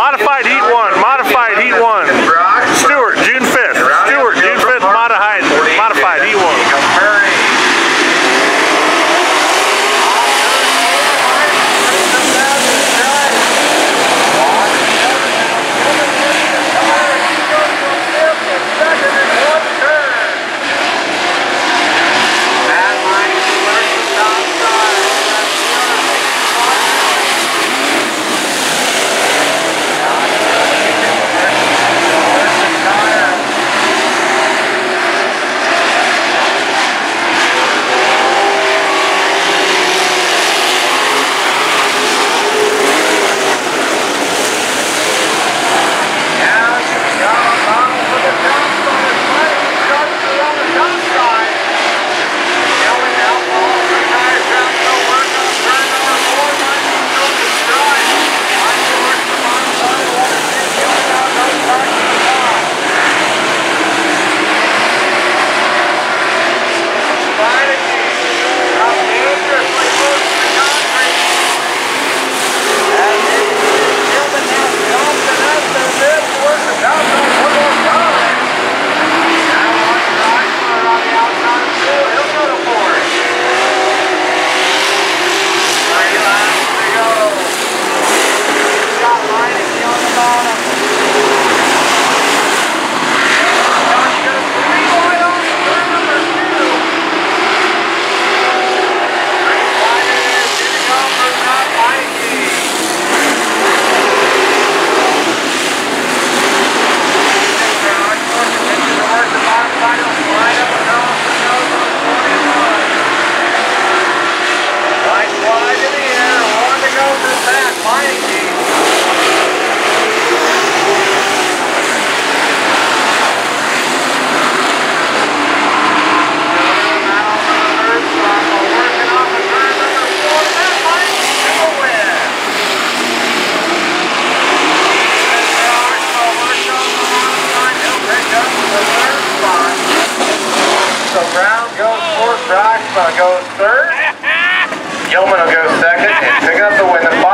Modified Heat 1, Modified Heat 1. Stewart, June 5th. Stewart, June 5th, Modified Heat 1. So Brown goes fourth, Brock goes third, Gilman will go second, and picking up the win.